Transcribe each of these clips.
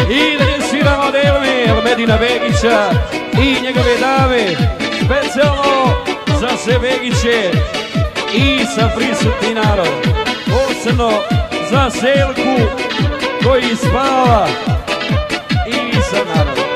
I dalje sviramo od Elmedina Begića i njegove dame, specijalno za sve Begiće i sa prisutni narod, posebno za Selku koji spava i sa narodom.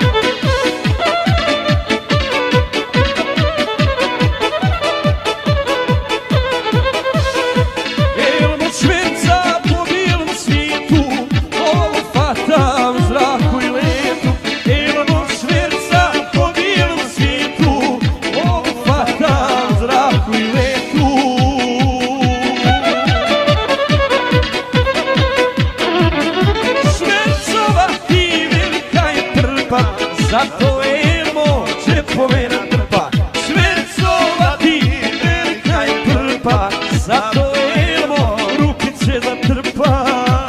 Zato Elmo džepove natrpa, švercovati velika je prpa, zato Elmo rukice zatrpa.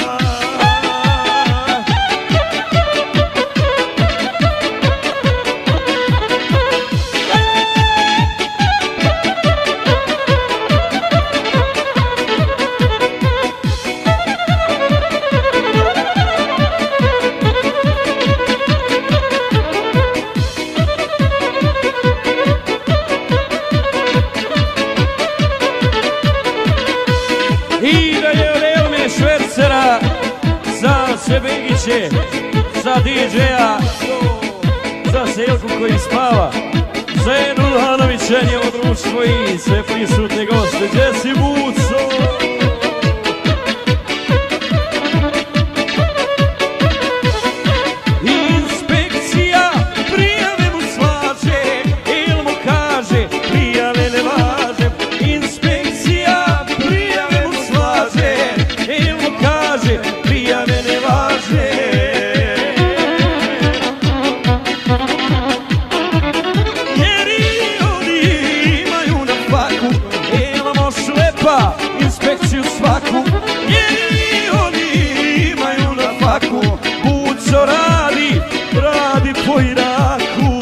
Za sve Begiće, za DJ-a, za Selku koji spava, za Enu Luhanovića, njevo društvo i sve prisutne goste. Gdje si Buco? Inspekcija prijave mu slaže, Elmo kaže prijave ne važe. Inspekcija prijave mu slaže, Elmo kaže prijave ne važe. Jer i oni imaju na faku, Elmo šlepa inspekciju svaku. Jer i oni imaju na faku, Buco radi po Iraku.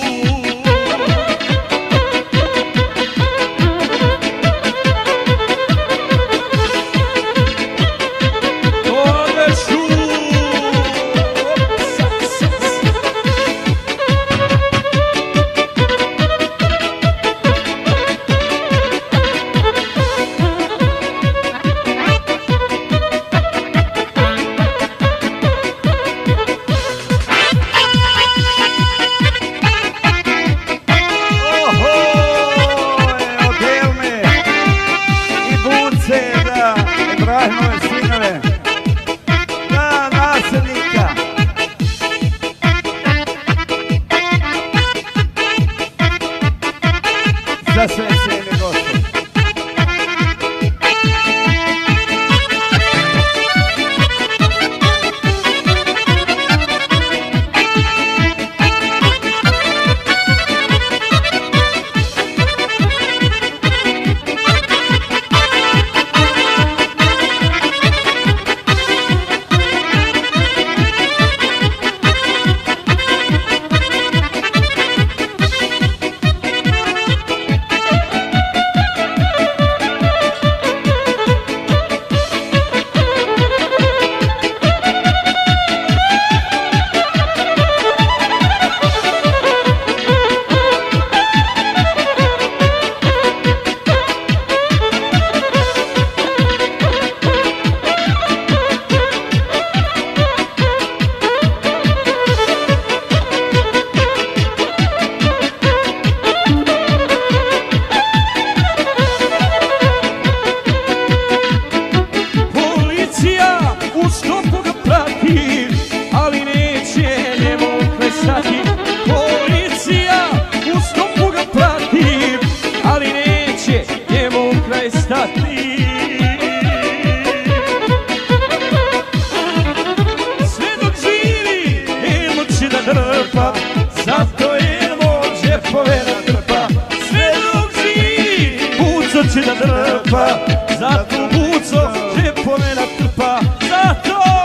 Ibrahimove sinove, da nasljednika. Za sve cijene goste. Policija u stopu ga prati, ali neće njemu kraj stati. Sve dok živi Elmo će da drpa, zato Elmo džepove natrpa. Sve dok živi Buco će da drpa, zato Buco džepove natrpa. Zato